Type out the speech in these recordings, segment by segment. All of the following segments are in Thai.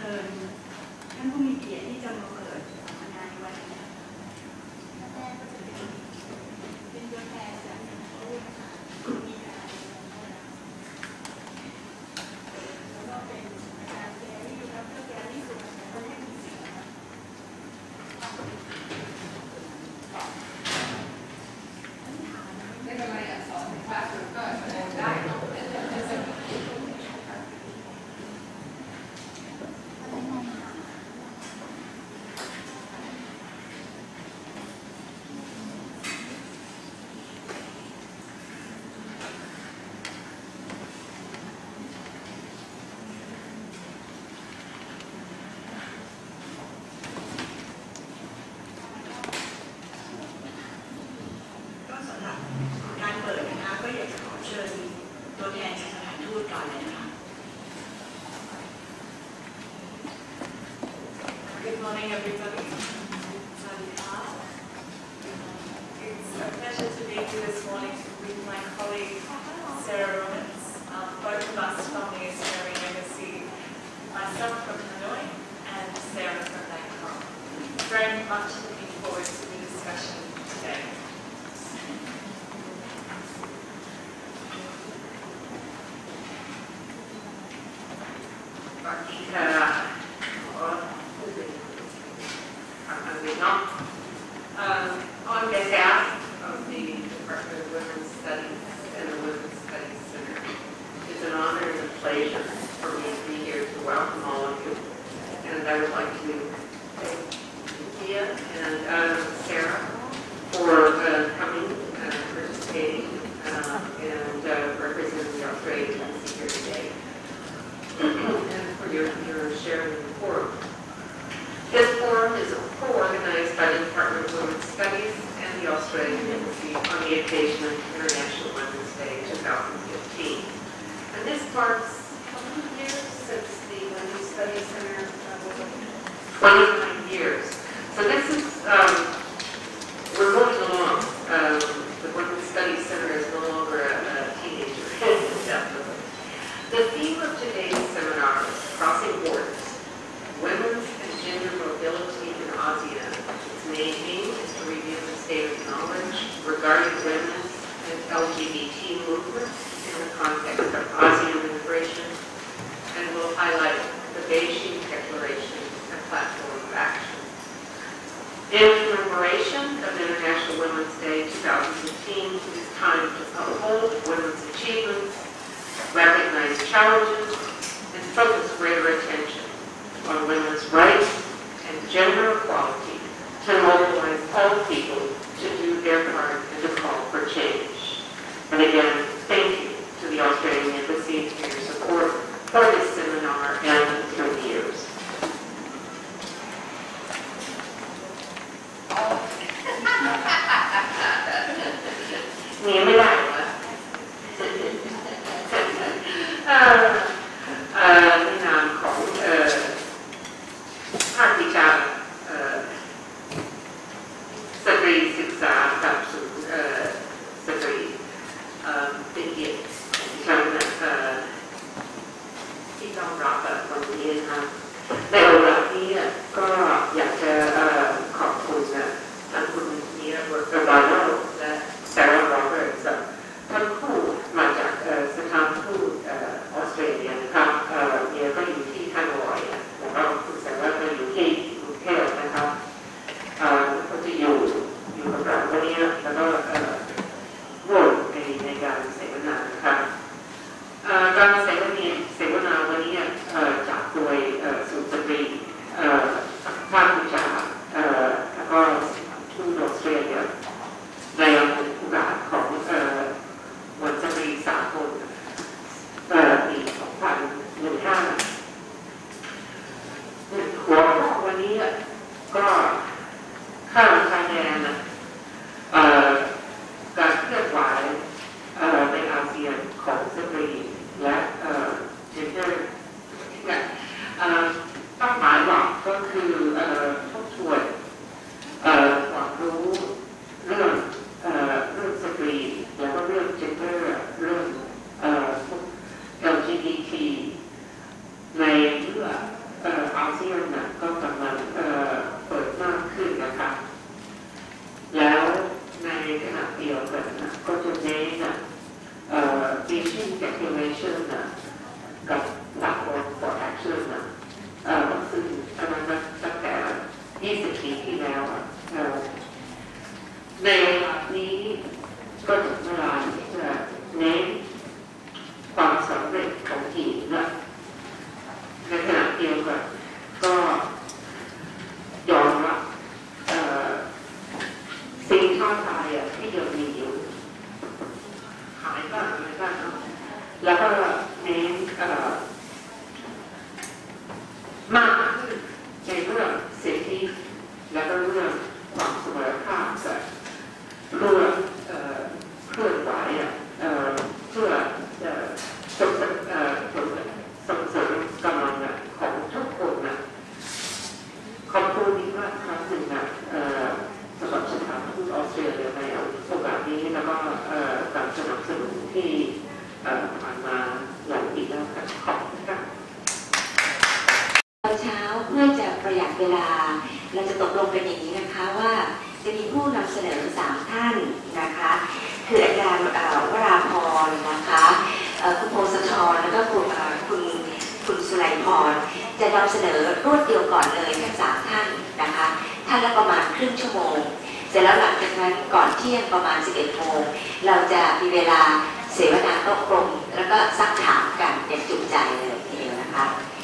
ชิญท่านผู้มีเกียรติที่จะมาเปิดสัมมนาในวันนี้แม่ก็จะเป็นตัวแทนจากผู้มีการแล้วก็เป็นอาจารย์แกรี่ครับก็แกรี่สุดก็ให้มีสิ่งไม่เป็นไรสอนในคลาสก็แสดงได้ Good morning, everybody. It's a pleasure to be here this morning with my colleague Sarah Robbins, both of us from the Australian Embassy, myself from Hanoi and Sarah from Bangkok. Very much looking forward to the discussion today. On behalf of the Department of Women's Studies and the Women's Studies Center, it's an honor and a pleasure for me to be here to welcome all of you. And I would like to thank Thea and Sarah for coming and participating and representing the Australian Embassy here today, and for your sharing the forum. This forum is co-organized by the Department of Women's Studies and the Australian Embassy on the occasion of International Women's Day 2015. And this marks how many years since the Women's Studies Center was opened? 29 years. So this is, we're moving along. The Women's Studies Center is no longer a teenager, definitely. The theme of today's seminar is Crossing Borders, Women's and Gender Mobility in ASEAN. Its main aim is to review the state of knowledge regarding women's and LGBT movements in the context of ASEAN integration, and will highlight the Beijing Declaration and Platform of Action. In commemoration of International Women's Day 2015, it is time to uphold women's achievements, recognize challenges, and focus greater attention on women's rights and gender equality to mobilize all people to do their part and to call for change. And again, thank you to the Australian Embassy for your support for this seminar and through the years. Secretary เซียนก็กำลังเปิดมากขึ้นนะคะแล้วในขณะเดียวกันก็จะเน้นVision Declaration กับ Platform for Action ซึ่งอันนั้นตั้งแต่20 ปีที่แล้วในเวลานี้ก็ถึงเวลาที่จะเน้นความสำเร็จของหญิงในขณะเดียวกันก็ยอมรับสิ่งท้าทายที่ยังมีอยู่หายบ้างอะไรบ้างแล้วก็เน้นมากขึ้นในเรื่องสิทธิและก็เรื่องความเสมอภาคกับเรื่องเคลื่อนไหวเพื่อส่งเสริมกำลังของทุกคนขอบคุณดีมากครั้งหนึ่งสำหรับสถานทูตออสเตรเลียในโอกาสนี้แล้วก็การสนับสนุนที่ผ่านมาหลายปีแล้วค่ะขอบคุณค่ะตอนเช้าเพื่อจะประหยัดเวลาเราจะตกลงกันอย่างนี้นะคะว่าจะมีผู้นำเสนอ3ท่านนะคะคืออาจารย์วราพรนะคะคุณโพสทรแล้วก็คุณสุไลพรจะนำเสนอรวดเดียวก่อนเลยทั้ง3ท่านนะคะท่านละประมาณครึ่งชั่วโมงเสร็จแล้วหลังจากนั้นก่อนเที่ยงประมาณ 11 โมงเราจะมีเวลาเสวนาโต๊ะกลมแล้วก็ซักถามกันอย่างจุใจเลยทีเดียวนะคะ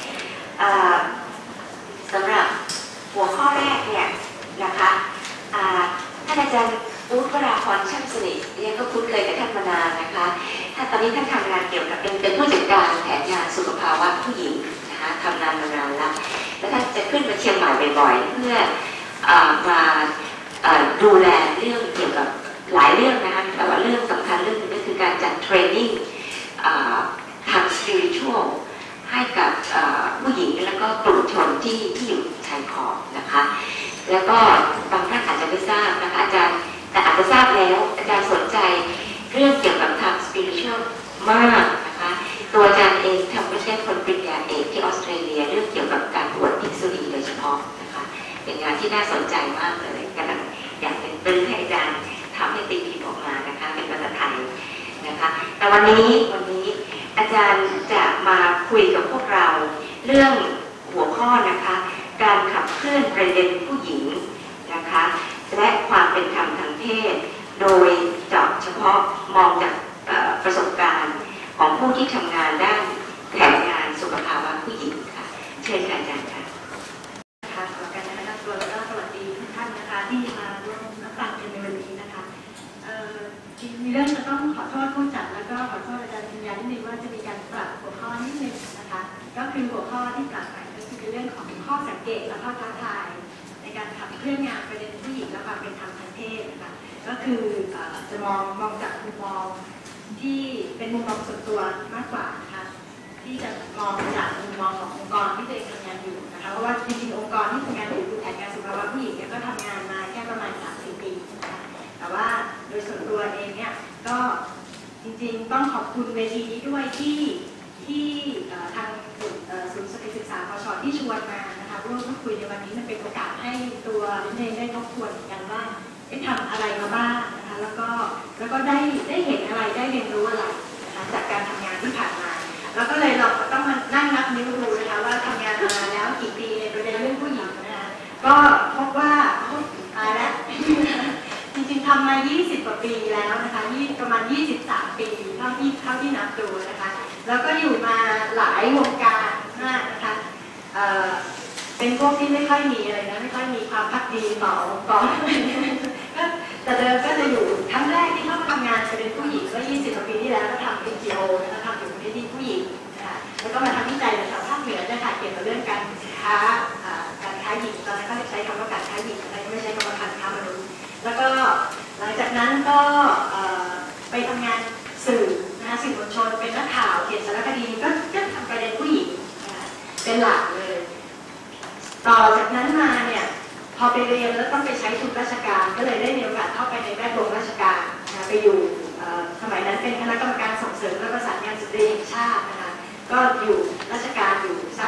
สำหรับหัวข้อแรกเนี่ยนะคะท่านอาจารย์อู๊ดวราพรช่างสนิทเรียนก็คุ้นเคยกับท่านมานานนะคะตอนนี้ท่านทำงานเกี่ยวกับเป็นผู้จัดการแผนงานสุขภาวะผู้หญิงนะคะทำงานมานานแล้วท่านจะขึ้นมาเชียงใหม่บ่อยๆเพื่อมาดูแลเรื่องเกี่ยวกับหลายเรื่องนะคะแต่ว่าเรื่องสำคัญเรื่องนึงก็คือการจัดเทรนนิ่งทางสปิริชวลให้กับผู้หญิงแล้วก็กลุ่มชนที่อยู่ชายขอบนะคะแล้วก็บางท่านอาจจะไม่ทราบนะคะอาจารย์แต่อาจจะทราบแล้วอาจารย์สนใจเรื่องเกี่ยวกับทางสปิริชวลมากนะคะตัวอาจารย์เองทำวิชาคนปริญญาเอกที่ออสเตรเลียเรื่องเกี่ยวกับการบวชภิกษุณีโดยเฉพาะนะคะเป็นงานที่น่าสนใจมากเลยกำลังอยากเป็นตื้อให้อาจารย์ทำให้ตีพิมพ์ออกมานะคะเป็นภาษาไทยนะคะแต่วันนี้อาจารย์จะมาคุยกับพวกเราเรื่องหัวข้อนะคะการขับเคลื่อนประเด็นผู้หญิงนะคะและความเป็นธรรมทางเพศโดยเจาะเฉพาะมองจากประสบการณ์ของผู้ที่ทำงานด้านแผนงานสุขภาวะผู้หญิงค่ะเชิญอาจารย์ค่ะค่ะขอการแนะนำตัวแล้วก็สวัสดีทุกท่านนะคะที่มาร่วมรับฟังกันในวันนี้นะคะมีเรื่องจะต้องขอโทษผู้จัดแล้วก็ขอโทษอาจารย์ปัญญานิดนึงว่าจะมีการปรับหัวข้อนิดนึงนะคะก็คือหัวข้อที่ปรับไปก็คือเรื่องของข้อสังเกตและข้อท้าทายในการขับเคลื่อนงานประเด็นผู้หญิงและความเป็นธรรมทางเพศนะคะก็คือจะมองจากมุมมองที่เป็นมุมมองส่วนตัวมากกว่านะคะที่จะมองจากมุมมองขององค์กรที่ตัวเองทำงานอยู่นะคะเพราะว่าจริงๆองค์กรที่ทำงานอยู่คือแผนงานสุขภาวะผู้หญิงก็ทำงานมาแค่ประมาณ 3-4 ปีนะคะแต่ว่าโดยส่วนตัวเองเนี่ยก็จริงๆต้องขอบคุณเวทีนี้ด้วยที่ทางศูนย์สติศึกษาพช.ที่ชวนมานะคะร่วมพูดคุยในวันนี้มันเป็นโอกาสให้ตัวเองได้ทบทวนกันว่าได้ทำอะไรมาบ้างนะคะแล้วก็ได้เห็นอะไรได้เรียนรู้อะไรนะคะจากการทำงานที่ผ่านมาแล้วก็เลยเราต้องมานั่งนับนิ้วดูนะคะว่าทำงานมาแล้วกี่ปีในประเด็นเรื่องผู้หญิงนะคะก็พบว่าตายแล้วจริงๆทำมา20 กว่าปีแล้วนะคะประมาณ23 ปีเท่าที่นับดูนะคะแล้วก็อยู่มาหลายวงการมากนะคะเป็นพวกที่ไม่ค่อยมีอะไรนะไม่ค่อยมีความภักดีต่อองค์กรแต่เดิมก็จะอยู่ครั้งแรกที่เข้ามาทำงานจะเป็นผู้หญิงก็20 กว่าปีที่แล้วก็ทำ NGO นะคะทำอยู่ในที่ผู้หญิงนะคะแล้วก็มาทำวิจัยในแถวภาคเหนือนะคะเกี่ยวกับเรื่องการค้าหญิงตอนนั้นก็ใช้คำว่าการค้าหญิงอะไรไม่ใช้คำว่าการค้ามนุษย์แล้วก็หลังจากนั้นก็ไปทำงานสื่อนะคะสื่อมวลชนเป็นนักข่าวเขียนสารคดีก็ทำประเด็นผู้หญิงเป็นหลักเลยต่อจากนั้นมาเนี่ยพอไปเรียนแล้วต้องไปใช้ทุนราชการก็เลยได้มีโอกาสเข้าไปในแวดวงราชการไปอยู่สมัยนั้นเป็นคณะกรรมการส่งเสริมและประสานงานสตรีแห่งชาตินะคะก็อยู่ราชการอยู่สัก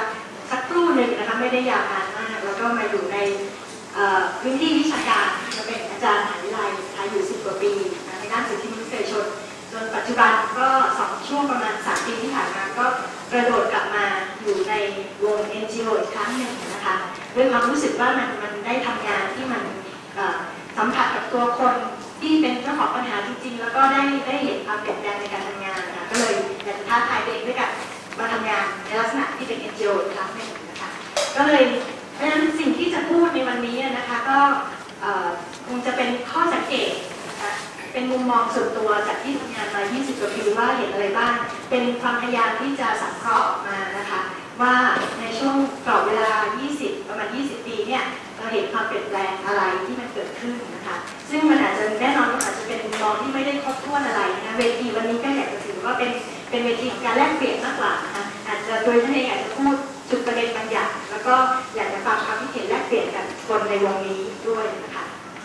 สักครู่หนึ่งนะคะไม่ได้ยาวนานมากแล้วก็มาอยู่ในพื้นที่วิชาการจะเป็นอาจารย์มหาวิทยาลัยอยู่10 กว่าปีในด้านสิทธิมนุษยชนจนปัจจุบันก็ช่วงประมาณ3 ปีที่ผ่านมาก็กระโดดกลับมาอยู่ในวง NGO อีกครั้งหนึ่งนะคะด้วยความรู้สึกว่ามันได้ทำงานที่มันสัมผัสกับตัวคนที่เป็นเจ้าของปัญหาจริงๆแล้วก็ได้เห็นความเปลี่ยนแปลงในการทำงานนะคะก็เลยอยากจะท้าทายตัวเองด้วยกันมาทำงานในลักษณะที่เป็น NGO อีกครั้งหนึ่งนะคะก็เลยเพราะฉะนั้นสิ่งที่จะพูดในวันนี้นะคะก็คงจะเป็นข้อสังเกตเป็นมุมมองส่วนตัวจากที่ทำงานมา 20 กว่าปีว่าเห็นอะไรบ้างเป็นความพยายามที่จะสังเคราะห์ออกมานะคะว่าในช่วงกรอบเวลา ประมาณ 20 ปีเนี่ยเราเห็นความเปลี่ยนแปลงอะไรที่มันเกิดขึ้นนะคะซึ่งมันอาจจะแน่นอนว่าอาจจะเป็นมุมมองที่ไม่ได้ครบถ้วนอะไรนะเวทีวันนี้ก็อยากจะถือว่าเป็นเวทีการแลกเปลี่ยนมากกว่านะคะอาจจะโดยท่านเองอาจจะพูดจุดประเด็นบางอย่างแล้วก็อยากจะฟังความคิดเห็นแลกเปลี่ยนกันคนในวงนี้ด้วยนะคะ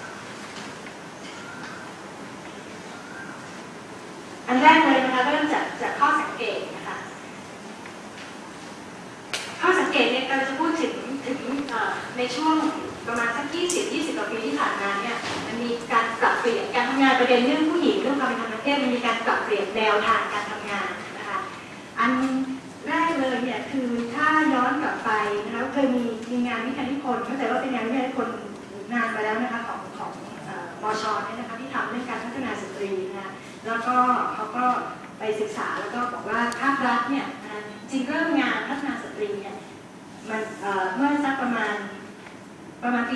อันแรกเลยนะคะเริ่มจากข้อสังเกตนะคะข้อสังเกตเนี่ยเราจะพูดถึงในช่วงประมาณสัก20 กว่าปีที่ผ่านมาเนี่ยมันมีการปรับเปลี่ยนการทำงานประเด็นเรื่องผู้หญิงเรื่องความเป็นธรรมทางเพศมันมีการปรับเปลี่ยนแนวทางการทำงานนะคะอันแรกเลยเนี่ยคือถ้าย้อนกลับไปนะคะเคยมีงานวิทยานิพนธ์เข้าใจว่าเป็นงานวิทยานิพนธ์นานมาแล้วนะคะของมช.เนี่ยนะคะที่ทำเรื่องการพัฒนาสตรีนะคะแล้วก็เขาก็ไปศึกษาแล้วก็บอกว่าภาครัฐเนี่ยจริงเริ่มงานพัฒนาสตรีเนี่ยมันเมื่อสักประมาณปี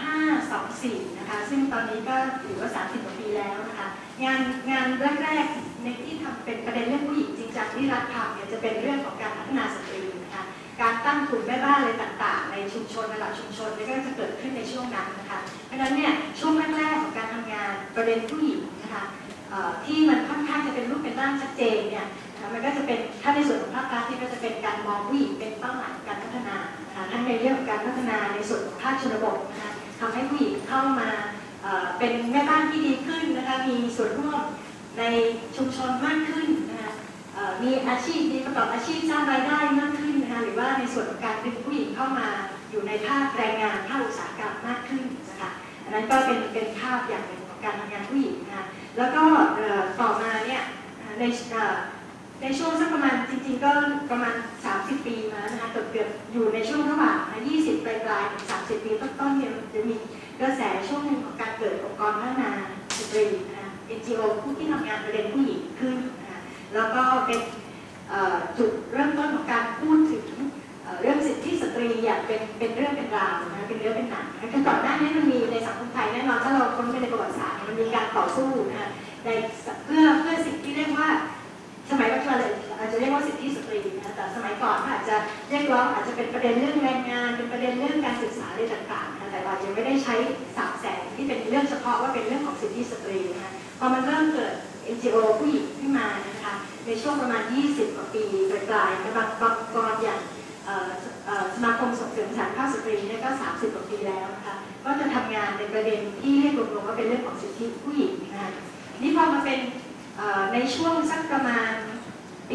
2524 นะคะซึ่งตอนนี้ก็ถือว่า30 กว่าปีแล้วนะคะงานแรกๆในที่ทำเป็นประเด็นเรื่องผู้หญิงจริงจังที่รัฐทำเนี่ยจะเป็นเรื่องของการพัฒนาสตรีนะคะการตั้งกลุ่มแม่บ้านอะไรต่างๆในชุมชนระดับชุมชนนี่ก็จะเกิดขึ้นในช่วงนั้นนะคะเพราะฉะนั้นเนี่ยช่วงแรกๆของการทำงานประเด็นผู้หญิงนะคะที่มันค่อนข้างจะเป็นรูปเป็นร่างชัดเจนเนี่ยมันก็จะเป็นถ้าในส่วนของภาครัฐที่ก็จะเป็นการมองผู้หญิงเป็นเป้าหมายการพัฒนาทั้งในเรื่องของการพัฒนาในส่วนของภาคชนบทนะคะทำให้ผู้หญิงเข้ามาเป็นแม่บ้านที่ดีขึ้นนะคะมีส่วนร่วมในชุมชนมากขึ้นนะคะมีอาชีพมีประกอบอาชีพสร้างรายได้มากขึ้นนะคะหรือว่าในส่วนของการดึงผู้หญิงเข้ามาอยู่ในภาคแรงงานภาคอุตสาหกรรมมากขึ้นนะคะอันนั้นก็เป็นภาพอย่างหนึ่งของการทำงานผู้หญิงนะคะแล้วก็ต่อมาเนี่ยในช่วงสักประมาณจริงๆก็ประมาณ30 ปีมานะคะเกือบอยู่ในช่วงระหว่าง20 ปลายๆถึง30 ปีต้นๆเนี่ยจะมีกระแสช่วงหนึ่งของการเกิดองค์กรพัฒนาสตรีนะคะ NGO ผู้ที่ทำงานประเด็นผู้หญิงขึ้นนะคะแล้วก็เป็นจุดเริ่มต้นของการพูดถึงเรื่องสิทธิสตรีอย่างเป็นเรื่องเป็นราวนะเป็นเรื่องเป็นหนังคือก่อนหน้านี้มันมีในสังคมไทยแน่นอนถ้าเราค้นไปในประวัติศาสตร์มันมีการต่อสู้นะคะในเพื่อสิ่งที่เรียกว่าสมัยปัจจุบันอาจจะเรียกว่าสิทธิสตรีนะแต่สมัยก่อนอาจจะเรียกร้องอาจจะเป็นประเด็นเรื่องแรงงานเป็นประเด็นเรื่องการศึกษาอะไรต่างๆนะแต่เราจะไม่ได้ใช้ศัพท์แสงที่เป็นเรื่องเฉพาะว่าเป็นเรื่องของสิทธิสตรีนะคะพอมันเริ่มเกิด NGO ผู้หญิงขึ้นมานะคะในช่วงประมาณ20 กว่าปีปลายๆบางองค์กรอย่างสมาคมส่งเสริมสถานภาพสตรีเนี่ยก็30 กว่าปีแล้วนะคะก็จะทำงานในประเด็นที่เรียกรวมๆว่าเป็นเรื่องของสิทธิผู้หญิงนะคะนี่พอมาเป็นในช่วงสักประมาณปี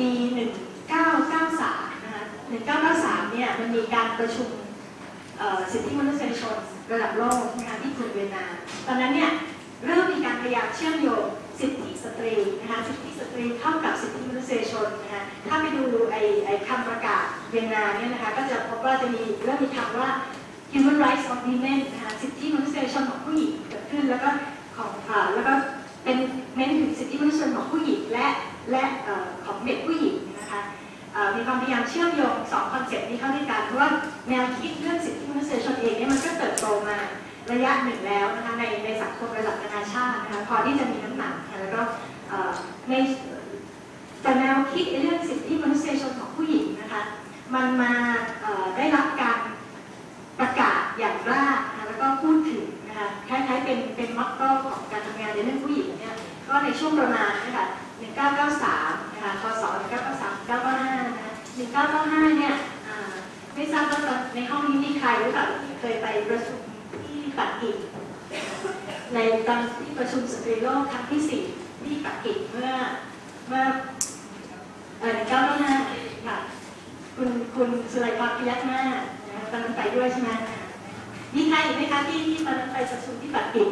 1993 นะคะ 1993 เนี่ยมันมีการประชุมสิทธิมนุษยชนระดับโลกนะคะที่กรุงเวียนนาตอนนั้นเนี่ยเริ่มมีการพยายามเชื่อมโยงสิทธิสตรีนะคะสิทธิสตรีเข้ากับสิทธิมนุษยชนนะคะถ้าไปดูคำประกาศเวียนนาเนี่ยนะคะก็จะพบว่าจะมีเริ่มมีคำว่า human rights of women นะคะสิทธิมนุษยชนของผู้หญิงเกิดขึ้นแล้วก็เป็นเน้นถึงสิทธิมนุษยชนของผู้หญิงและของเด็กผู้หญิงนะคะมีความพยายามเชื่อมโยง2 คอนเซ็ปต์นี้เข้าด้วยกันเพราะว่าแนวคิดเรื่องสิทธิมนุษยชนเองเนี่ยมันก็เติบโตมาระยะหนึ่งแล้วนะคะในสังคมระดับนานาชาตินะคะพอที่จะมีน้ำหนักแล้วก็ในแต่แนวคิดเรื่องสิทธิมนุษยชนของผู้หญิงนะคะมันมาได้รับการประกาศอย่างแรกแล้วก็พูดถึงนะคะคล้ายๆเป็นมอตโต้ของการทำงานในเรื่องผู้หญิงเนี่ยก็ในช่วงประมาณนะคะ1993นะคะพศ1993 1995นะคะ1995เนี่ยไม่ทราบว่าในห้องนี้มีใครหรือเปล่าเคยไปประชุมที่ปักกิ่งในตอนที่ประชุมสตรีโลกครั้งที่4ที่ปักกิ่งเมื่อ1995ค่ะคุณสุไลพรพยักหน้าตอนนั้นไปด้วยใช่ไหมมีใครอีกไหมคะที่ตอนนั้นไปประชุมที่ปักกิ่ง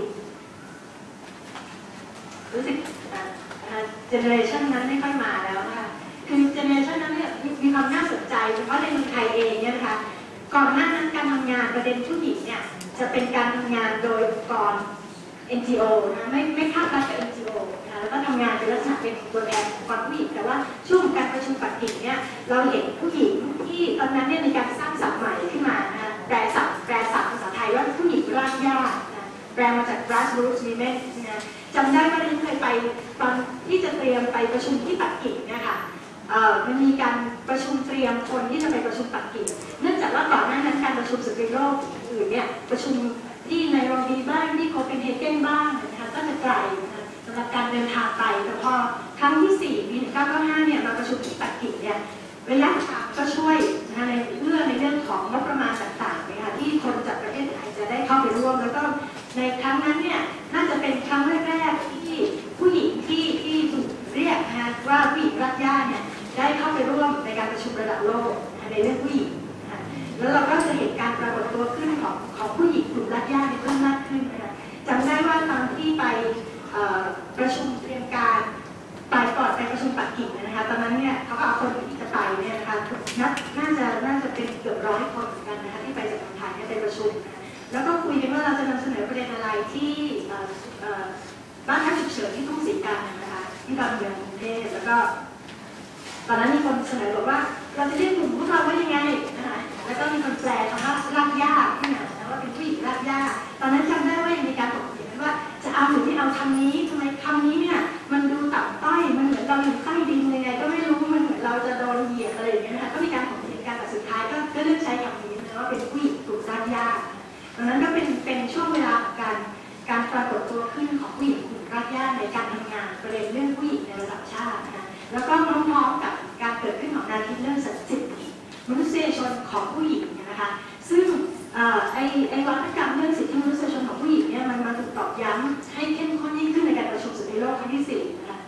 รู้สึกเจเนอเรชันนั้นไม่ค่อยมาแล้วนะคะคือเจเนอเรชันนั้นเนี่ยมีความน่าสนใจเฉพาะในเมืองไทยเองเนี่ยนะคะก่อนหน้านั้นการทำงานประเด็นผู้หญิงเนี่ยจะเป็นการทำงานโดยองค์กร NGO นะไม่ภาครัฐกับ NGO นะแล้วก็ทำงานเป็นลักษณะเป็นตัวแทนองค์กรผู้หญิงแต่ว่าช่วงการประชุมปักกิ่งเนี่ยเราเห็นผู้หญิงที่ตอนนั้นเนี่ยมีการสร้างศัพท์ใหม่ขึ้นมานะแปลศัพท์ภาษาไทยว่าผู้หญิงรากหญ้านะแปลมาจาก grassroots women นะจำได้ว่าดิฉันเคยไปตอนที่จะเตรียมไปประชุมที่ปักกิ่งเนี่ยค่ะมันมีการประชุมเตรียมคนที่จะไปประชุมปักกิ่งเนื่องจากว่าก่อนหน้านั้นการประชุมสตรีโลกอื่นเนี่ยประชุมที่ไนโรบีบ้างที่โคเปนเฮเกนบ้างนะคะก็จะไกลนะคะสำหรับการเดินทางไปแต่พอครั้งที่4ปี1995เนี่ยมาประชุมที่ปักกิ่งเนี่ยระยะทางก็ช่วยนะคะในเรื่องของงบประมาณต่างๆนะคะที่คนจากประเทศไทยจะได้เข้าไปร่วมแล้วก็ในครั้งนั้นเนี่ยน่าจะเป็นครั้งแรกๆที่ผู้หญิงที่ถูกเรียกนะคะว่าผู้หญิงรากหญ้าเนี่ยได้เข้าไปร่วมในการประชุมระดับโลกในเรื่องผู้หญิงนะคะแล้วเราก็จะเห็นการปรากฏตัวขึ้นของผู้หญิงกลุ่มรากหญ้าเพิ่มมากขึ้นนะคะจำได้ว่าตอนที่ไปประชุมเตรียมการก่อนไปประชุมปักกิ่งนะคะตอนนั้นเนี่ยเขาก็เอาคนที่จะไปเนี่ยนะคะน่าจะเป็นเกือบ100 คนเหมือนกันนะคะที่ไปจากเมืองไทยไปประชุมนะคะแล้วก็คุยกันว่าเราจะนำเสนอประเด็นอะไรที่บ้านพักฉุกเฉินที่ทุ่งศรีกันนะคะที่ดอนเมืองกรุงเทพแล้วก็ตอนนั้นมีคนเสนอบอกว่าเราจะเรียกกลุ่มพวกเราว่ายังไงนะคะแล้วก็มีคนแปลคำว่ารากหญ้าขึ้นมาว่าเป็นผู้หญิงรากหญ้าตอนนั้นจำได้ว่ายังมีการถกเถียงว่าจะเอาหรือไม่เอาคำนี้ทำไมคำนี้เนี่ยมันดูต่ำต้อยมันเหมือนเราอยู่ใต้ดินยังไงก็ไม่รู้มันเหมือนเราจะโดนเหยียดอะไรอย่างเงี้ยนะคะก็มีการถกเถียงกันแต่สุดท้ายก็เลือกใช้คำนี้นะว่าเป็นผู้หญิงกลุ่มรากหญ้าตอนนั้นก็เป็นช่วงเวลาของการปรากฏตัวขึ้นของผู้หญิงกลุ่มรากหญ้าในการทำงานประเด็นเรื่องผู้หญิงในระดับชาตินะคะแล้วก็พร้อมๆกับการเกิดขึ้นของแนวคิดเรื่องสิทธิมนุษยชนของผู้หญิงนะคะซึ่งไอ้วัฒกรรมเรื่องสิทธิมนุษยชนของผู้หญิงเนี่ยมันถูกตอกย้ำให้เข้มข้นยิ่งขึ้นในการประชุมสตรีโลกครั้งที่4นะคะ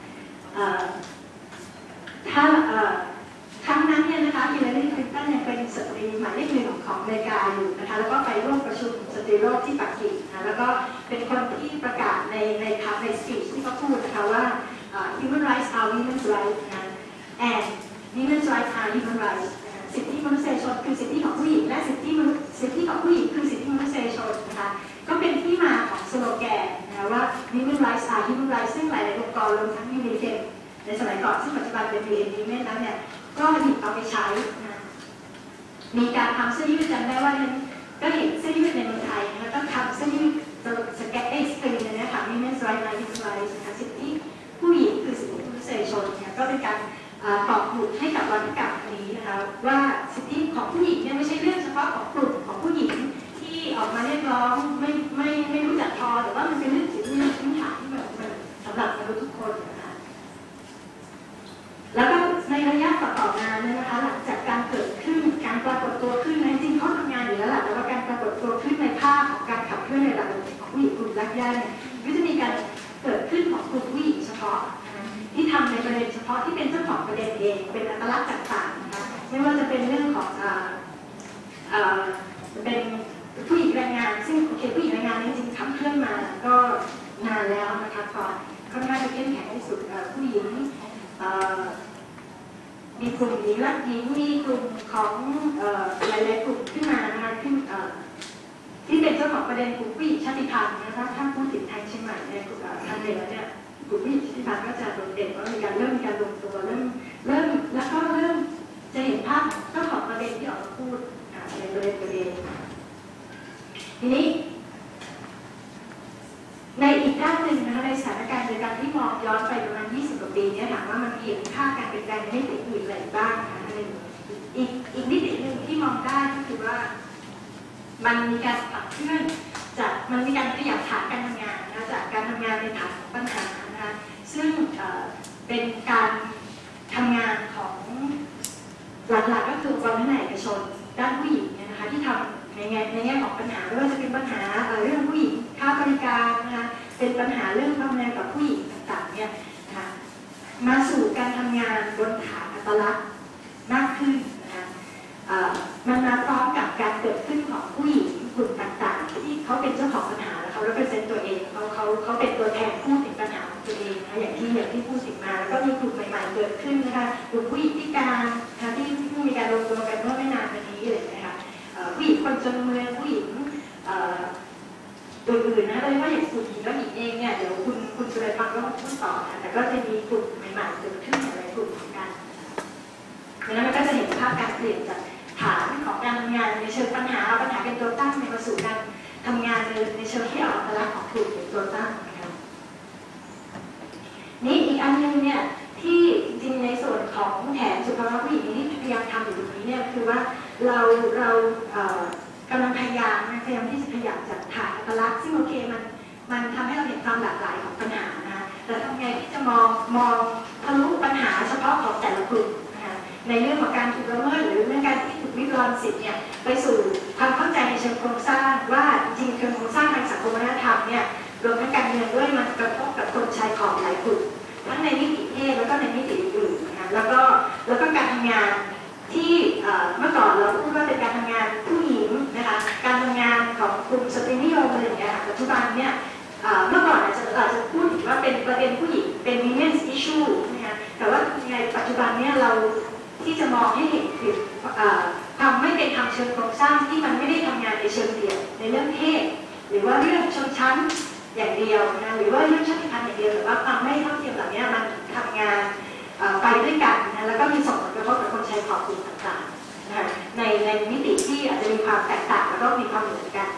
ครั้งนั้นเนี่ยนะคะฮิลลารีคลินตันยังเป็นสตรีหมายเลข1ของอเมริกาอยู่นะคะแล้วก็ไปร่วมประชุมสตรีโลกที่ปักกิ่งนะแล้วก็เป็นคนที่ประกาศในสปีชที่เขาพูดนะคะว่าhuman rights are women's rights นะ and women's rights are human rights สิทธิมนุษยชนคือสิทธิของผู้หญิงและสิทธิของผู้หญิงคือสิทธิมนุษยชนนะคะก็เป็นที่มาของสโลแกนนะว่า women rights are human rights ซึ่งหลายองค์กรรวมทั้งยูนิเซฟในสมัยก่อนซึ่งปัจจุบันเป็น UN Women นั้นเนี่ยก็หยิบเอาไปใช้นะมีการทำเสื้อยืดจำได้ว่าก็เห็นเสื้อยืดในเมืองไทยแล้วก็ทำเสื้อยืดสแกนสกรีนเนี่ยค่ะ women's rights are human rights นะคะสิทธิผู้หญิงคือสิทธิมนุษยชนเนี่ยก็เป็นการตอบหมุดให้กับวรรณกรรมนี้นะคะว่าสิทธิของผู้หญิงเนี่ยไม่ใช่เรื่องเฉพาะของกลุ่มของผู้หญิงที่ออกมาเรียกร้องไม่รู้จักพอแต่ว่ามันเป็นเรื่องสิทธิพื้นฐานที่มันสำหรับมนุษย์ทุกคนนะคะแล้วก็ในระยะต่อมาเนี่ยนะคะหลังจากการเกิดขึ้นการปรากฏตัวขึ้นในจริงเขาทำงานอยู่แล้วแหละแต่ว่าการปรากฏตัวขึ้นในภาพของการขับเคลื่อนในระดับของผู้หญิงกลุ่มรากหญ้าเนี่ยก็จะมีการเกิดขึ้นของกลุ่มผู้หญิงเฉพาะที่ทำในประเด็นเฉพาะที่เป็นเจ้าของประเด็นเองเป็นอัตลักษณ์ต่างๆนะคะไม่ว่าจะเป็นเรื่องของเป็นผู้หญิงแรงงานซึ่งโอเคผู้หญิงแรงงานจริงๆขับเคลื่อนมาก็นานแล้วนะคะก่อนค่อนข้างจะเข้มแข็งที่สุดผู้หญิงมีกลุ่มหญิงรักหญิงมีกลุ่มของหลายๆกลุ่มขึ้นมานะคะขึ้นที่เป็นเจ้าของประเด็นกลุ่มผู้หญิงชาติพันธุ์นะคะถ้าพูดถึงทางเชียงใหม่ในทางเหนือเนี่ยกลุ่มผู้หญิงชาติพันธุ์ก็จะโดดเด่นว่ามีการเริ่มรวมตัวเริ่มแล้วก็เริ่มจะเห็นภาพเจ้าของประเด็นที่ออกมาพูดในประเด็นทีนี้ในอีกด้านหนึ่งนะคะในสถานการณ์ในการที่มองย้อนไปประมาณ20 กว่าปีเนี่ยถามว่ามันเห็นค่าการเปลี่ยนแปลงในมิติอื่นอะไรบ้างนะคะอีกมิติหนึ่งที่มองได้ก็คือว่ามันมีการปรับเคลื่อนจากมันมีการขยับฐานการทำงานนะจากการทำงานในฐานของปัญหานะคะซึ่งเป็นการทำงานของหลักๆก็คือองค์กรทางเอกชนด้านผู้หญิงนะคะที่ทำในแง่ของปัญหาไม่ว่าจะเป็นปัญหาเรื่องผู้หญิงค่าบริการนะคะเป็นปัญหาเรื่องความแรงกับผู้หญิงต่างๆเนี่ยนะคะมาสู่การทำงานบนฐานอัตลักษณ์มากขึ้นนะคะมันมาพร้อมกับการเกิดขึ้นของผู้หญิงกลุ่มต่างๆที่เขาเป็นเจ้าของปัญหาแล้วเขาrepresentตัวเองเขาเป็นตัวแทนพูดถึงปัญหาของตัวเองนะอย่างที่พูดถึงมาแล้วก็มีกลุ่มใหม่ๆเกิดขึ้นนะคะกลุ่มผู้หญิงพิการนะคะที่มีการรวมตัวกันเมื่อไม่นานมานี้เลยนะคะผู้หญิงคนจนเมืองผู้หญิงอื่นๆนะโดยเฉพาะอย่างกลุ่มหญิงแล้วหญิงเองเนี่ยเดี๋ยวคุณสุรัยฟังก็มาพูดต่อนะแต่ก็จะมีกลุ่มใหม่ๆเกิดขึ้นหลายกลุ่มเหมือนกันดังนั้นมันก็จะเห็นภาพการเปลี่ยนจากฐานของการทำงานในเชิงปัญหาเป็นตัวตั้งในมาสู่การทำงานในเชิงที่เอาอัตลักษณ์ของกลุ่มเป็นตัวตั้งนะคะนี่อีกอันนึงเนี่ยที่จริงในส่วนของแผนสุขภาพผู้หญิงที่พยายามทำอยู่ตรงนี้เนี่ยคือว่าเรากำลังพยายามที่จะขยับจากฐานอัตลักษณ์ซึ่งโอเคมันทำให้เราเห็นความหลากหลายของปัญหานะแต่ทำไงที่จะมองทะลุปัญหาเฉพาะของแต่ละกลุ่มนะคะในเรื่องของการถูกละเมิดหรือเรื่องการที่ถูกริดรอนสิทธิ์เนี่ยไปสู่ความเข้าใจในเชิงโครงสร้างว่าจริงๆโครงสร้างทางสังคมวัฒนธรรมเนี่ยรวมทั้งการเมืองด้วยมันกระทบกับคนชายขอบหลายกลุ่มทั้งในมิติเพศแล้วก็ในมิติอื่นๆนะคะแล้วก็การทำงานที่เมื่อก่อนเราพูดว่าเป็นการทำงานผู้หญิงนะคะการทำงานของกลุ่มสตรีนิยมอะไรอย่างเงี้ยปัจจุบันเนี่ยเมื่อก่อนอาจจะพูดถึงว่าเป็นประเด็นผู้หญิงเป็น women's issue นะคะแต่ว่าในปัจจุบันเนี่ยเราที่จะมองให้เห็นถึงความไม่เป็นธรรมเชิงโครงสร้างที่มันไม่ได้ทำงานในเชิงเดียวในเรื่องเพศหรือว่าเรื่องชนชั้นอย่างเดียวนะหรือว่าเรื่องชาติพันธุ์อย่างเดียวหรือว่าความไม่เท่าเทียมเหล่านี้มันทำงานไปด้วยกันนะแล้วก็มีส่งผลกระทบกับคนชายขอบกลุ่มต่างๆนะคะในมิติที่อาจจะมีความแตกต่างแล้วก็มีความเหมือนกัน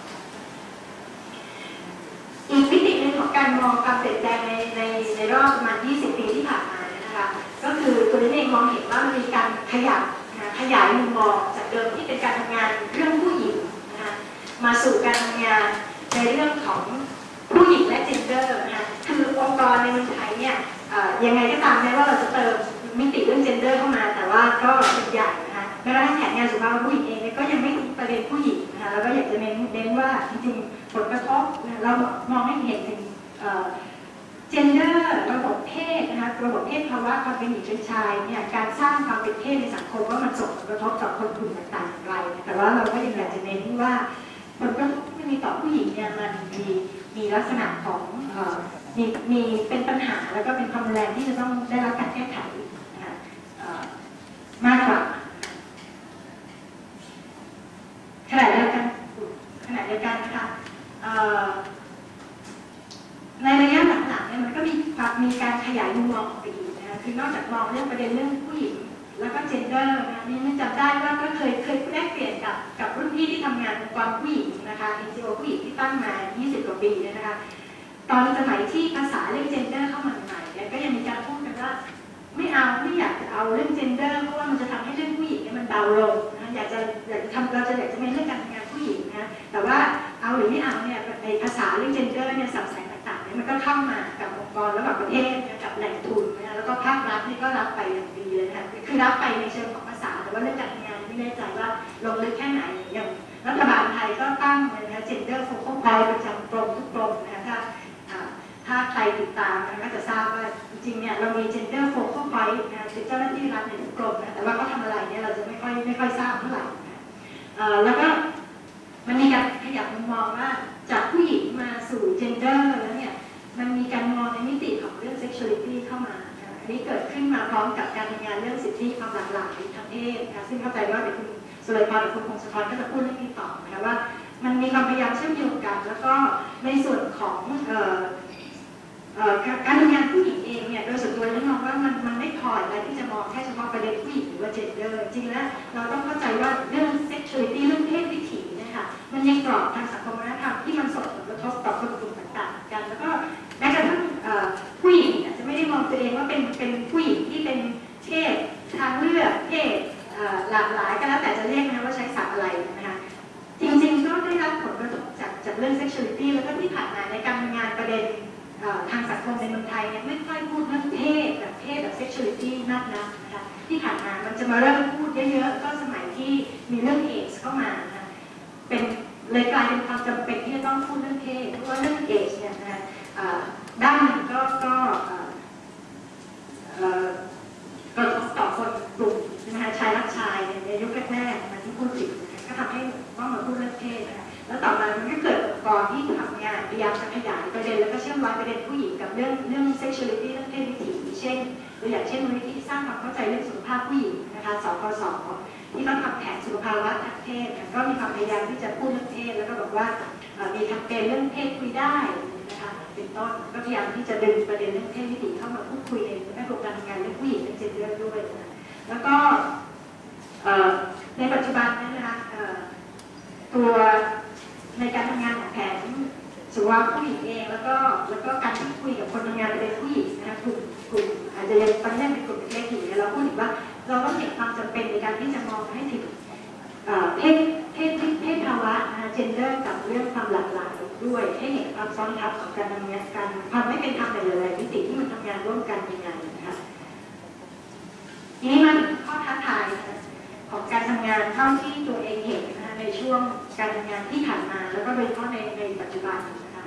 อีกมิติหนึ่งของการมองการเปลี่ยนแปลงในรอบประมาณ 20 ปีที่ผ่านมานะคะก็คือตัวนี้เองมองเห็นว่ามันมีการขยายมุมมองจากเดิมที่เป็นการทำงานเรื่องผู้หญิงนะคะมาสู่การทำงานในเรื่องของผู้หญิงและ gender นะคะคือองค์กรในเมืองไทยเนี่ยยังไงก็ตามแม้ว่าเราจะเติมมิติเรื่อง gender เข้ามาแต่ว่าก็เป็นใหญ่นะคะแม้กระทั่งแผนงานสุขภาพผู้หญิงเองก็ยังไม่ทิ้งประเด็นผู้หญิงนะคะแล้วก็อยากจะเน้นว่าจริงๆผลกระทบเรามองให้เห็นถึงgender ระบบเพศนะคะระบบเพศภาวะความเป็นหญิงเป็นชายเนี่ยการสร้างความเป็นเพศในสังคมว่ามันส่งผลกระทบต่อคนกลุ่มต่างๆอย่างไรแต่ว่าเราก็ยังอยากจะเน้นว่าผลกระทบที่มีต่อผู้หญิงเนี่ยมันมีลักษณะของมีเป็นปัญหาแล้วก็เป็นความรุนแรงที่จะต้องได้รับการแก้ไขนะคะมากกว่าขณะเดียวกันนะคะในระยะหลังๆเนี่ยมันก็มีการขยายมุมมองออกไปอีกนะคะคือนอกจากมองเรื่องประเด็นเรื่องผู้หญิงแล้วก็เจนเดอร์นะนี่จำได้ว่าก็เคยแลกเปลี่ยนกับรุ่นพี่ที่ทำงานองค์กรผู้หญิงนะคะ NGO ผู้หญิงที่ตั้งมา 20 กว่าปีเนี่ยนะคะตอนสมัยที่ภาษาเรื่องเจนเดอร์เข้ามาใหม่เนี่ยก็ยังมีการพูดกันว่าไม่อยากจะเอาเรื่องเจนเดอร์เพราะว่ามันจะทำให้เรื่องผู้หญิงเนี่ยมันเบาลงนะอยากจะเน้นเรื่องการทำงานผู้หญิงนะแต่ว่าเอาหรือไม่เอาเนี่ยในภาษาเรื่องเจนเดอร์เนี่ยสับสนต่างๆเนี่ยมันก็เข้ามากับองค์กรแล้วกับประเทศกับแหล่งทุนนะแล้วก็ภาครัฐนี่ก็รับไปอย่างดีเลยนะคะคือรับไปในเชิงของภาษาแต่ว่าเรื่องการทำงานไม่แน่ใจว่าลงลึกแค่ไหนอย่างรัฐบาลไทยก็ตั้งนะคะ Gender Focal Point ประจำกรมทุกกรมนะคะถ้าใครติดตามก็จะทราบว่าจริงๆเนี่ยเรามี Gender Focal Point นะเป็นเจ้าหน้าที่รัฐในทุกกรมนะแต่ว่าเขาทำอะไรเนี่ยเราจะไม่ค่อยทราบเท่าไหร่นะแล้วก็มันมีการขยับมุมมองว่าจากผู้หญิงมาสู่ Gender แล้วเนี่ยมันมีการมองในมิติของเรื่อง Sexuality เข้ามาอันนี้เกิดขึ้นมาพร้อมกับการทำงานเรื่องสิทธิความหลากหลายทางเพศนะคะซึ่งเข้าใจว่าเป็นคุณสุรัยพรหรือคุณพงศธรก็จะพูดเรื่องนี้ต่อนะคะว่ามันมีความพยายามเชื่อมโยงกันแล้วก็ในส่วนของการทำงานผู้หญิงเองเนี่ยโดยส่วนตัวแล้วมองว่ามันไม่พอแล้วที่จะมองแค่เฉพาะประเด็นผู้หญิงหรือว่า gender จริงแล้วเราต้องเข้าใจว่าเรื่อง sexuality เรื่องเพศวิถีนะคะมันยังกรอบทางสังคมวัฒนธรรมที่มันส่งผลกระทบต่อคนกลุ่มต่างๆกันแล้วก็แม้กระทั่งผู้หญิงอาจจะไม่ได้มองตัวเองว่าเป็นผู้หญิงที่เป็นเพศทางเลือกเพศหลากหลายก็แล้วแต่จะเรียกนะว่าใช้ศัพท์อะไรนะคะจริงๆก็ได้รับผลกระทบจากเรื่อง sexuality แล้วก็ที่ผ่านมาในการทำงานประเด็นทางสังคมในเมืองไทยเนี่ยไม่ค่อยพูดเรื่องเพศแบบ sexuality มากนักนะคะที่ผ่านมามันจะมาเริ่มพูดเยอะๆก็สมัยที่มีเรื่อง AIDS เข้ามานะคะเลยกลายเป็นความจำเป็นที่จะต้องพูดเรื่องเพศเพราะว่าเรื่อง AIDS เนี่ยนะด้านหนึ่งก็กระทบต่อคนกลุ่มนะคะชายายรักชายในยุคแรกๆมันที่พูดถึงก็ทำให้ต้องมาพูดเรื่องเพศนะคะแล้วต่อมามันก็เกิดองค์กรที่ทำงานพยายามจะขยายประเด็นแล้วก็เชื่อมร้อยประเด็นผู้หญิงกับเรื่อง sexuality เรื่องเพศวิถีเช่นตัวอย่างเช่นมูลนิธิสร้างความเข้าใจเรื่องสุขภาพผู้หญิงนะคะสคส.ที่เขาทำแผนสุขภาวะทางเพศก็มีความพยายามที่จะพูดเรื่องเพศแล้วก็บอกว่ามีแคมเปญเรื่องเพศคุยได้นะคะเป็นต้นก็พยายามที่จะดึงประเด็นเรื่องเพศวิถีเข้ามาพูดคุยในแวดวงการทำงานเรื่องผู้หญิงเรื่องเจนเดอร์ด้วยนะแล้วก็ในปัจจุบันนี้นะคะตัวในการทำงานของแผนสุขภาพผู้หญิงเองแล้วก็การที่คุยกับคนทำงานเป็นผู้หญิงนะคะกลุ่มอาจจะยังตอนนี้เป็นกลุ่มเล็กอยู่เนี่ยเราพูดถึงว่าเราต้องเห็นความจำเป็นในการที่จะมองให้ถึงเพศภาวะเจนเดอร์กับเรื่องความหลากหลายด้วยให้เห็นความซ้อนทับของการทำงานการความไม่เป็นธรรมในหลายๆมิติที่มันทำงานร่วมกันยังไงนะคะทีนี้มันข้อท้าทายของการทำงานเท่าที่ตัวเองเห็นนะคะในช่วงการทำงานที่ผ่านมาแล้วก็โดยเฉพาะในปัจจุบันนะคะ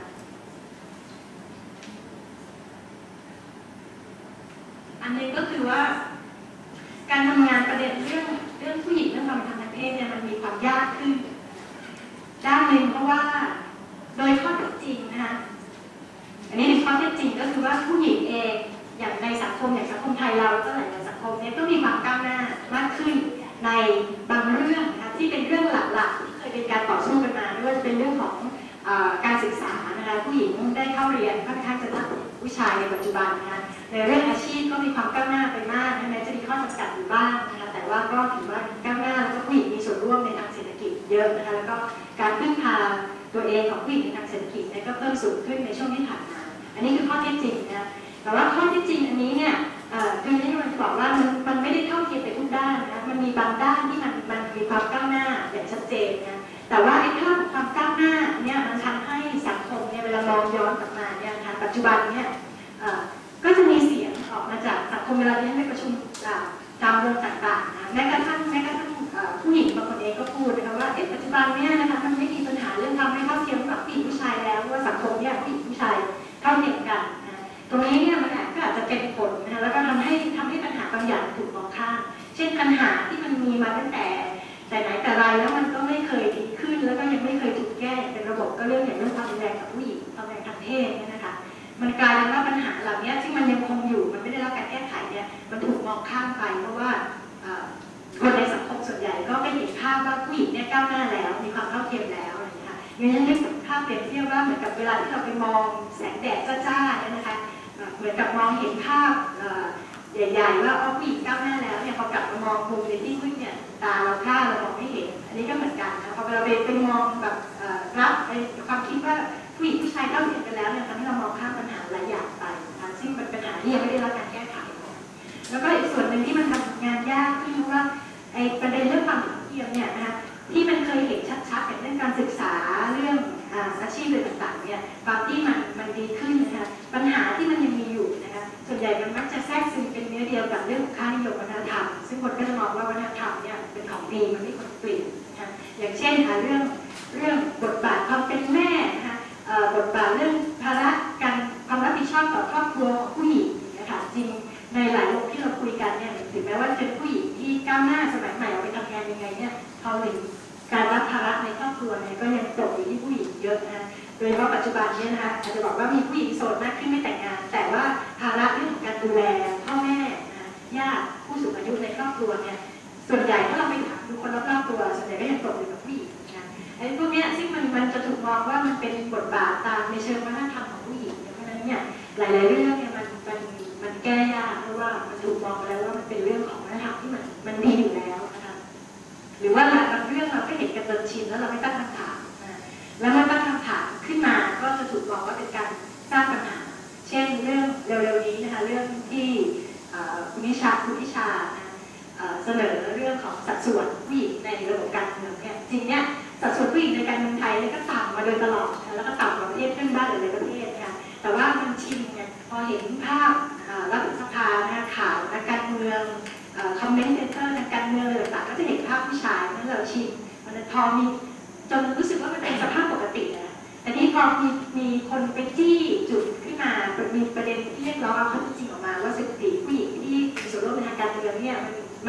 อันนึงก็คือว่าการทำงานประเด็นเรื่องผู้หญิงเรื่องความเป็นธรรมทางเพศเนี่ยมันมีความยากขึ้นด้านหนึ่งเพราะว่าโดยข้อเท็จจริงนะคะอันนี้ในข้อเท็จจริงก็คือว่าผู้หญิงเองอย่างในสังคมอย่างสังคมไทยเราก็หลายสังคมเนี่ยก็มีความก้าวหน้ามากขึ้นในบางเรื่องนะคะที่เป็นเรื่องหลักๆที่เคยเป็นการต่อสู้กันมาไม่ว่าจะเป็นเรื่องของการศึกษานะคะผู้หญิงได้เข้าเรียนค่อนข้างจะมากกว่าผู้ชายในปัจจุบันนะคะในเรื่องอาชีพก็มีความก้าวหน้าไปมากแม้จะมีข้อจำกัดอยู่บ้างนะคะแต่ว่าก็ถือว่าก้าวหน้าแล้วก็ผู้หญิงมีส่วนร่วมในทางเศรษฐกิจเยอะนะคะแล้วก็การพึ่งพาตัวเองของผู้หญิงในทางเศรษฐกิจเนี่ยก็เพิ่มสูงขึ้นในช่วงที่ผ่านมาอันนี้คือข้อเท็จจริงนะแต่ว่าข้อเท็จจริงอันนี้เนี่ยคือที่มันบอกว่ามันไม่ได้เท่าเทียมไปทุกด้านนะมันมีบางด้านที่มันมีความก้าวหน้าอย่างชัดเจนนะแต่ว่าไอ้ภาพความก้าวหน้าเนี่ยมันทำให้สังคมเนี่ยเวลามองย้อนกลับมาเนี่ยนะคะปัจจุบันเนี่ยก็จะมีเสียงออกมาจากสังคมเวลาที่ไปประชุมตามวงต่างๆนะแม้กระทั่งผู้หญิงบางคนเองก็พูดนะคะว่าปัจจุบันเนี่ยนะคะมันไม่มีปัญหาเรื่องทำให้เท่าเทียมกับผู้หญิงผู้ชายแล้วว่าสังคมเนี่ยผู้หญิงผู้ชายเท่าเทียมกันนะตรงนี้เนี่ยมันก็อาจจะเป็นผลนะแล้วก็ทำให้ปัญหาบางอย่างถูกมองข้ามเช่นปัญหาที่มันมีมาตั้งแต่ไหนแต่ไรแล้วมันก็ไม่เคยดีขึ้นแล้วก็ยังไม่เคยถูกแก้เป็นระบบก็เรื่องอย่างเรื่องความรุนแรงกับผู้หญิงความรุนแรงทางเพศเนี่ยนะคะมันกลายเป็นว่าปัญหาเหล่านี้ที่มันยังคงอยู่มันไม่ได้รับการแก้ไขเนี่ยมันถูกมองข้ามไปเพราะว่าคนในสังคมส่วนใหญ่ก็ไม่เห็นภาพว่าผู้หญิงเนี่ยก้าวหน้าแล้วมีความเท่าเทียมแล้วอะไรอย่างนี้ค่ะอย่างนั้นนึกถึงภาพเปรียบเทียบว่าเหมือนกับเวลาที่เราไปมองแสงแดดจ้าๆเนี่ยนะคะเหมือนกับมองเห็นภาพใหญ่ๆว่าผู้หญิงก้าวหน้าแล้วเนี่ยพอกลับมามองมุมในที่มืดเนี่ยตาเราพร่าเรามองไม่เห็นอันนี้ก็เหมือนกันนะพอเราไปมองแบบรับความคิดว่าผู้หญิงผู้ชายเท่าเทียมกันแล้วเนี่ยทำให้เรามองข้ามปัญหาหลายอย่างไปนะคะซึ่งเป็นปัญหาที่ยังไม่ได้รับการแก้ไขแล้วก็อีกส่วนหนึ่งที่มันทำงานยากขึ้นเพราะว่าไอ้ประเด็นเรื่องความเท่าเทียมเนี่ยนะคะที่มันเคยเห็นชัดๆอย่างเรื่องการศึกษาเรื่องอาชีพอะไรต่างๆเนี่ยความที่มันดีขึ้นนะคะปัญหาที่มันยังมีอยู่นะคะส่วนใหญ่มันมักจะแทรกซึมเป็นเนื้อเดียวกับเรื่องค่านิยมวัฒนธรรมซึ่งคนก็จะมองว่าวัฒนธรรมเนี่ยเป็นของดีมันไม่ควรเปลี่ยนนะคะอย่างเช่นเรื่องบทบาทความเป็นแม่นะคะบทบาทเรื่องภาระการความรับผิดชอบต่อครอบครัวของผู้หญิงนะคะจริงในหลายโลกที่เราคุยกันเนี่ยถึงแม้ว่าจะเป็นผู้หญิงที่ก้าวหน้าสมัยใหม่เอาไปทำงานยังไงเนี่ยพอถึงการรับภาระในครอบครัวเนี่ยก็ยังตกอยู่ที่ผู้หญิงเยอะนะโดยเฉพาะปัจจุบันนี้นะคะอาจจะบอกว่ามีผู้หญิงโสดมากขึ้นไม่แต่งงานแต่ว่าภาระเรื่องของการดูแลพ่อแม่ญาติผู้สูงอายุในครอบครัวเนี่ยส่วนใหญ่ถ้าเราไปถามดูคนรอบๆตัวส่วนใหญ่ก็ยังตกอยู่กับผู้หญิงนะไอ้พวกนี้ซึ่งมันจะถูกมองว่ามันเป็นบทบาทตามในเชิงวัฒนธรรมของผู้หญิงเพราะฉะนั้นเนี่ยหลายๆเรื่องเนี่ยมันแก้ยากเพราะว่ามันถูกมองแล้วว่ามันเป็นเรื่องของวัฒนธรรมที่มันมีอยู่แล้วนะคะหรือว่าหลายบางเรื่องเราก็เห็นกันจนชินแล้วเราไม่ตั้งคำถามแล้วเมื่อตั้งคำถามขึ้นมาก็จะถูกมองว่าเป็นการสร้างปัญหาเช่นเรื่องเร็วๆนี้นะคะเรื่องที่คุณนิชาเสนอเรื่องของสัดส่วนผู้หญิงในระบบการเมืองเนี่ยจริงเนี่ยสัดส่วนผู้หญิงในการเมืองไทยก็ต่ำมาโดยตลอดแล้วก็ต่ำกว่าประเทศเพื่อนบ้านหลายๆประเทศนะคะแต่ว่ามันชินเนี่ยพอเห็นภาพรัฐสภาข่าวนักการเมืองคอมเมนต์เซ็นเตอร์ทางการเมืองอะไรต่างๆก็จะเห็นภาพผู้ชายนั่นเราชินมันพอมีจนรู้สึกว่ามันเป็นสภาพปกตินะแต่นี้พอมีคนไปจี้จุดขึ้นมามีประเด็นที่เรียกร้องเอาข้อเท็จจริงออกมาว่าสถิติผู้หญิงที่มีส่วนร่วมในทางการเมืองเนี่ยมันโห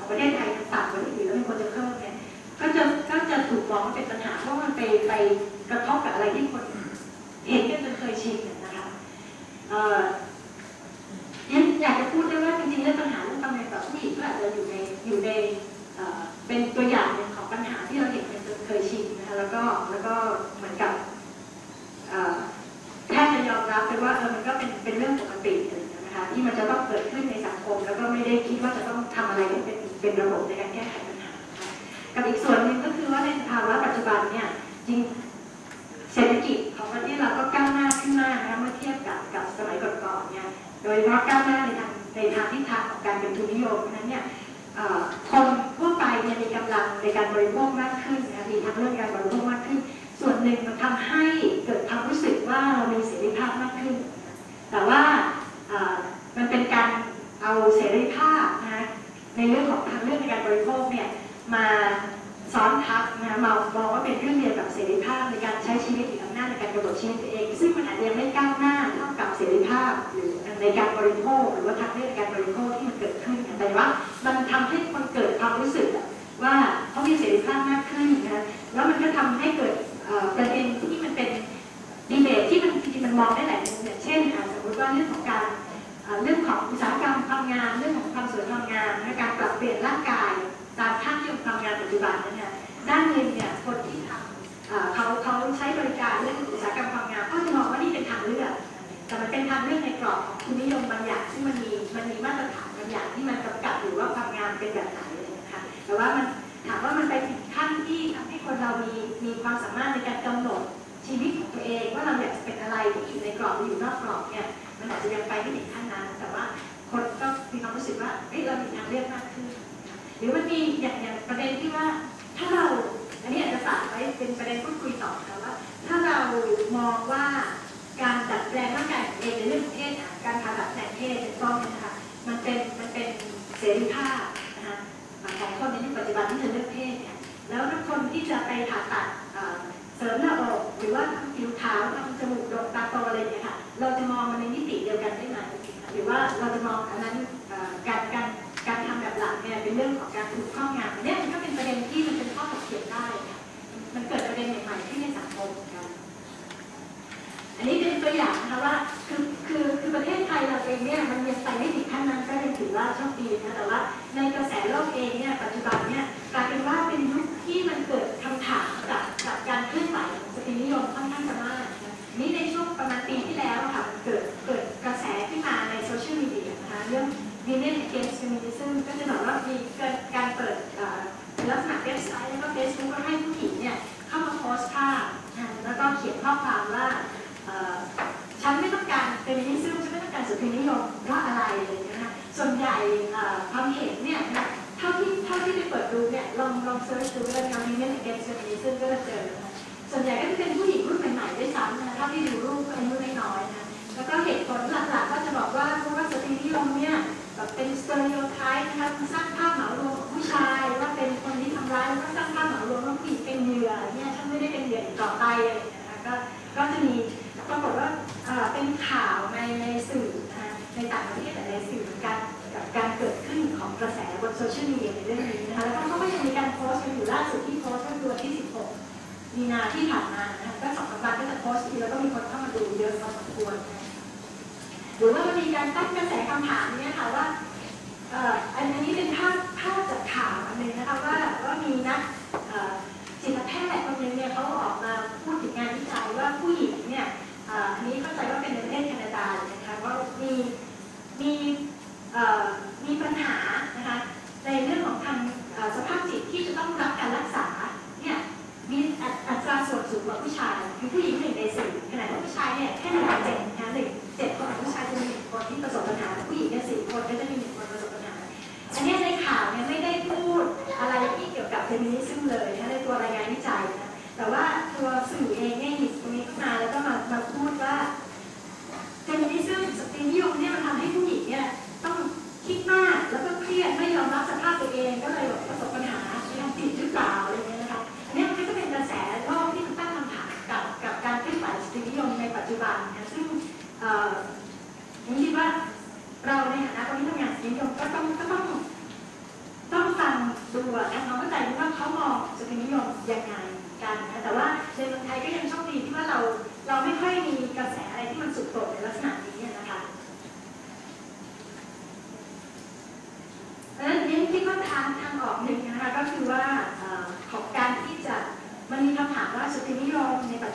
ประเทศไทยต่ำกว่าที่อื่นแล้วมันควรจะเพิ่มเนี่ยก็จะถูกมองว่าเป็นปัญหาเพราะมันไปกระทบกับอะไรที่คนเห็นกันจนเคยชินนะคะยังอยากจะพูดได้ว่าจริงๆเรื่องปัญหาเรื่องตำแหน่งต่อผู้หญิงก็อาจจะอยู่ในเป็นตัวอย่างหนึ่งของปัญหาที่เราเห็นกันจนเคยชินนะคะแล้วก็เหมือนกับแค่จะยอมรับไปว่ามันก็เป็นเรื่องปกติอะไรอย่างเงี้ยนะคะที่มันจะต้องเกิดขึ้นในสังคมแล้วก็ไม่ได้คิดว่าจะต้องทำอะไรเป็นระบบในการแก้ไขปัญหากับอีกส่วนหนึ่งก็คือว่าในสภาวะปัจจุบันเนี่ยจริงเศรษฐกิจของประเทศเราก็ก้าวหน้าขึ้นมากนะคะเมื่อเทียบกับสมัยก่อนๆเนี่ยโดยเฉพาะก้าวหน้าในทางทิศทางของการเป็นทุนนิยมนั้นเนี่ยคนทั่วไปเนี่ยมีกำลังในการบริโภคมากขึ้นนะมีทางเรื่องการบริโภคมากขึ้นส่วนหนึ่งมันทำให้เกิดความรู้สึกว่าเรามีเสรีภาพมากขึ้นแต่ว่ามันเป็นการเอาเสรีภาพนะในเรื่องของทางเรื่องในการบริโภคเนี่ยมาซ้อนทับนะมองว่าเป็นเรื่องเดียวกับเสรีภาพในการใช้ชีวิตหรืออำนาจในการกำหนดชีวิตตัวเองซึ่งมันอาจจะยังไม่ก้าวหน้าเท่ากับเสรีภาพหรือในการบริโภคหรือว่าทางเรื่องการบริโภคที่มันเกิดขึ้นแต่ว่ามันทำให้คนเกิดความรู้สึกว่าเขามีเสรีภาพมากขึ้นนะแล้วมันก็ทำให้เกิดประเด็นที่มันเป็นดีเบตที่มันจริงๆมันมองได้หลายมุมอย่างเช่นสมมติว่าเรื่องของการเรื่องของอุตสาหกรรมความงามเรื่องของความสวยความงามการปรับเปลี่ยนร่างกายตามค่านิยมความงามปัจจุบันเนี่ยด้านหนึ่งเนี่ยคนที่ทำเขาใช้บริการเรื่องอุตสาหกรรมความงามก็จะมองว่านี่เป็นทางเลือกแต่มันเป็นทางเลือกในกรอบของทุนนิยมบางอย่างที่มันมีมาตรฐานบางอย่างที่มันกำกับหรือว่าความงามเป็นแบบไหนอะไรนะคะแต่ว่ามันถามว่ามันไปถึงขั้นที่ทำให้คนเรามีความสามารถในการกำหนดชีวิตของตัวเองว่าเราอยากจะเป็นอะไรที่อยู่ในกรอบหรืออยู่นอกกรอบเนี่ยมันอาจจะยังไปไม่ถึงขั้นนั้นแต่ว่าคนก็มีความรู้สึกว่าเรามีทางเลือกมากขึ้นหรือมันมีอย่างประเด็นที่ว่าถ้าเราอันนี้อาจจะฝากไว้เป็นประเด็นพูดคุยต่อค่ะว่าถ้าเรามองว่าการดัดแปลงร่างกายของเองในเรื่องของเพศการผ่าตัดแปลงเพศเป็นต้นนะคะมันเป็นเสรีภาพนะคะของคนในยุคปัจจุบันที่จะเลือกเพศเนี่ยแล้วถ้าคนที่จะไปผ่าตัดเสริมหน้าอกหรือว่าทำผิวขาวทำจมูกโด่งตาโตอะไรอย่างเงี้ยค่ะเราจะมองมันในมิติเดียวกันได้ไหมหรือว่าเราจะมองอันนั้นการทำแบบหลังเนี่ยเป็นเรื่องของการถูกครอบงำเนี่ยมันก็เป็นประเด็นที่มันเป็นข้อถกเถียงได้มันเกิดประเด็นใหม่ๆขึ้นในสังคมกันอันนี้เป็นตัวอย่างนะคะว่าคือประเทศไทยเราเองเนี่ยมันยังไปไม่ถึงขั้นนั้นก็ยังถือว่าโชคดีนะแต่ว่าในกระแสโลกเองเนี่ยปัจจุบันเนี่ยกลายเป็นว่าเป็นยุคที่มันเกิดคำถามกับการเคลื่อนไหวของสตรีนิยมค่อนข้างจะมากนี่ในช่วงประมาณปีที่แล้วค่ะเกิดกระแสขึ้นมาในโซเชียลมีเดียนะคะเรื่อง Women Against Feminism ก็จะบอกว่ามีการเปิดลักษณะเว็บไซต์แล้วก็ Facebook ก็ให้ผู้หญิงเนี่ยเข้ามาโพสต์ภาพแล้วก็เขียนข้อความว่าฉันไม่ต้องการเฟมินิซึมฉันไม่ต้องการสตรีนิยมเพราะอะไรอะไรอย่างเงี้ยนะคะส่วนใหญ่ความเห็นเนี่ยเท่าที่ไปเปิดดูเนี่ยลองเซิร์ชดูแล้วกัน Women Against Feminism ก็จะเจอนะคะส่วนใหญ่ก็จะเป็นผู้หญิงรุ่นใหม่ๆด้วยซ้ำนะคะเท่าที่ดูรูปอายุน้อยๆนะแล้วก็เหตุผลหลักๆก็จะบอกว่าเพราะว่าสตรีนิยมเนี่ยแบบเป็นสเตอริโอไทป์นะคะสร้างภาพเหมารวมของผู้ชายว่าเป็นคนที่ทำร้ายแล้วก็สร้างภาพเหมารวมว่าผู้หญิงเป็นเหยื่อเนี่ยฉันไม่ได้เป็นเหยื่ออีกต่อไปอะไรอย่างเงี้ยนะคะก็จะมีปรากฏว่าเป็นข่าวในสื่อนะคะในต่างประเทศแต่ในสื่อกับการเกิดขึ้นของกระแสบนโซเชียลมีเดียในเรื่องนี้นะคะแล้วก็ยังมีการโพสต์กันอยู่ล่าสุดที่โพสต์เมื่อวันที่ 16 มีนาที่ผ่านมานะคะก็2 วันก็จะโพสต์ทีแล้วก็มีคนเข้ามาดูเยอะพอสมควรหรือว่ามันมีการตั้งกระแสคำถามเนี่ยค่ะว่าอันนี้เป็นภาพจากข่าวอันนึงนะคะว่ามีนักจิตแพทย์คนนึงเนี่ยเขาออกมาพูดถึงงานวิจัยว่าผู้หญิงเนี่ยอันนี้เข้าใจว่าเป็นในประเทศแคนาดานะคะว่ามีปัญหานะคะในเรื่องของทางสภาพจิตที่จะต้องรับการรักษาเนี่ยมีอัตราส่วนสูงกว่าผู้ชายคือผู้หญิง1 ใน 4ขณะที่ผู้ชายเนี่ยแค่1 ใน 7นะคะ7 คนผู้ชายจะมี1 คนที่ประสบปัญหาผู้หญิงเนี่ย4 คนก็จะมี1 คนประสบปัญหาอันนี้ในข่าวเนี่ยไม่ได้พูดอะไรที่เกี่ยวกับเฟมินิซึมเลยนะในตัวรายงานวิจัยนะแต่ว่าตัวสื่อเองเนี่ยหยิบตรงนี้ขึ้นมาแล้วก็มาพูดว่าเฟมินิซึมสตรีนิยมเนี่ยมันทำให้ผู้หญิงเนี่ยต้องคิดมากแล้วก็เครียดไม่ยอมรับสภาพตัวเองก็เลยประสบปัญหาทางจิตหรือเปล่าอะไรอย่างเงี้ยนะคะเนี่ยมันก็เป็นกระแสโลกที่มันตั้งคำถามกับการเคลื่อนไหวสตรีนิยมในปัจจุบันนะซึ่งผมคิดว่าเราในฐานะคนที่ทำงานสตรีนิยมก็ต้องฟัง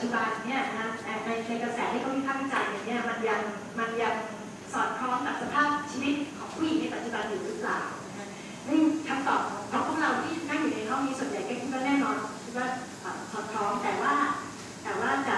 จุบันเนี่ยนะในกระแสที่เขาวิพากษ์วิจารณ์เนี่ยมันยังสอดคล้องกับสภาพชีวิตของผู้หญิงในปัจจุบันอยู่หรือเปล่านี่คำตอบของพวกเราที่นั่งอยู่ในห้องนี้ส่วนใหญ่ก็คิดว่าแน่นอนคิดว่าสอดคล้องแต่ว่าจะ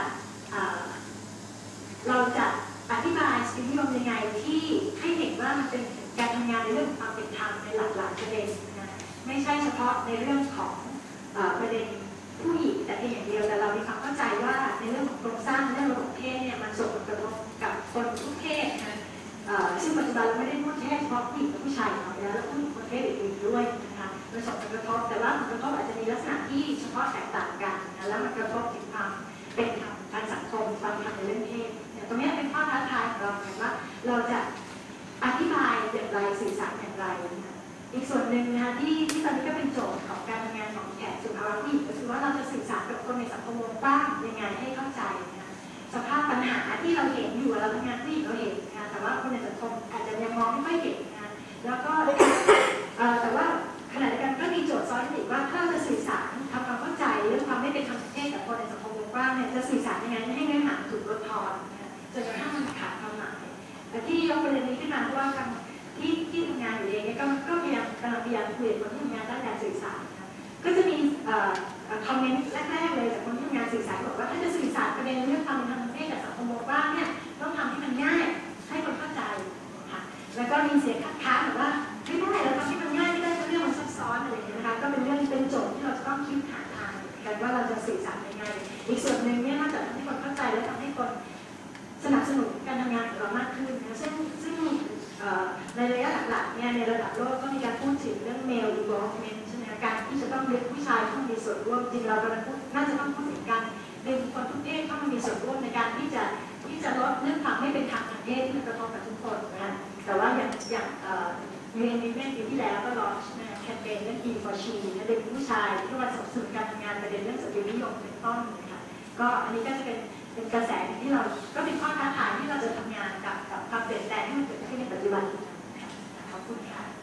เราจะอธิบายสปิริตนิยมยังไงที่ให้เห็นว่ามันเป็นการทำงานในเรื่องความเป็นธรรมในหลากหลายประเด็นนะไม่ใช่เฉพาะในเรื่องของประเด็นผู้หญิงแต่เพียงอย่างเดียวแต่เรามีความเข้าใจว่าในเรื่องของโครงสร้างเรื่องระบบเพศเนี่ยมันส่งผลกระทบกับคนทุกเพศนะซึ่งปัจจุบันเราไม่ได้พูดแค่เฉพาะผู้หญิงกับผู้ชายอย่างเดียวแล้วผู้หญิงประเภทอื่นๆด้วยนะคะมันส่งผลกระทบแต่ว่าผลกระทบอาจจะมีลักษณะที่เฉพาะแตกต่างกันนะแล้วมันกระทบถึงความเป็นธรรมทางสังคมความธรรมในเรื่องเพศตรงนี้เป็นข้อท้าทายของเราว่าเราจะอธิบายอย่างไรสื่อสารอย่างไรอีกส่วนหนึ่งนะคะที่ตอนนี้ก็เป็นโจทย์ของการทำงานของแขกสุภาพผู้หญิงก็คือว่าเราจะสื่อสารกับคนในสังคมวงกว้างยังไงให้เข้าใจนะสภาพปัญหาที่เราเห็นอยู่เราทำงานผู้หญิงเราเห็นนะแต่ว่าคนในสังคมอาจจะยังมองไม่ค่อยเห็นนะแล้วก็แต่ว่าขณะเดียวกันก็มีโจทย์ซ้อนอีกว่าถ้าเราจะสื่อสารทำความเข้าใจเรื่องความไม่เป็นธรรมเพศกับคนในสังคมวงกว้างเนี่ยจะสื่อสารยังไงให้เนื้อหาถูกลดทอนจนกระทั่งมันขาดความหมายแต่ที่ยกประเด็นนี้ขึ้นมาเพราะว่าที่ทำงานอยู่เองเนี่ยก็พยายามคุยกับคนที่ทำงานด้านการสื่อสารนะก็จะมีคอมเมนต์แรกๆเลยจากคนที่ทำงานสื่อสารบอกว่าถ้าจะสื่อสารประเด็นเรื่องความเป็นธรรมเพศกับสังคมวงกว้างเนี่ยต้องทำให้มันง่ายให้คนเข้าใจค่ะแล้วก็มีเสียงคัดค้านแบบว่าไม่ได้เราทำให้มันง่ายไม่ได้เพราะเรื่องมันซับซ้อนอะไรอย่างเงี้ยนะคะก็เป็นเรื่องเป็นโจทย์ที่เราจะต้องคิดหาทางกันว่าเราจะสื่อสารยังไงอีกส่วนหนึ่งเนี่ยนอกจากทำให้คนเข้าใจและทำให้คนสนับสนุนการทำงานของเรามากขึ้นนะซึ่งในระยะหลังๆเนี่ยในระดับโลกก็มีการพูดถึงเรื่อง male involvement ใช่ไหมการที่จะต้องเรียกผู้ชายเข้ามามีส่วนร่วมจริงเรากำลังพูดน่าจะต้องพูดถึงการดึงคนทุกเพศเข้ามามีส่วนร่วมในการที่จะลดเรื่องความไม่เป็นธรรมทางเพศที่มันกระทบกับทุกคนนะแต่ว่าอย่างUN Women ปีที่แล้วก็ลอนช์แคมเปญเรื่อง E for She นะดึงผู้ชายที่มาสนับสนุนการทำงานประเด็นเรื่องสตรีนิยมเป็นต้นนะคะก็อันนี้ก็จะเป็นกระแสที่เราก็เป็นข้อท้าทายที่เราจะทำงานกับความเปลี่ยนแปลงที่มันเกิดขึ้นในปัจจุบันขอบคุณค่ะ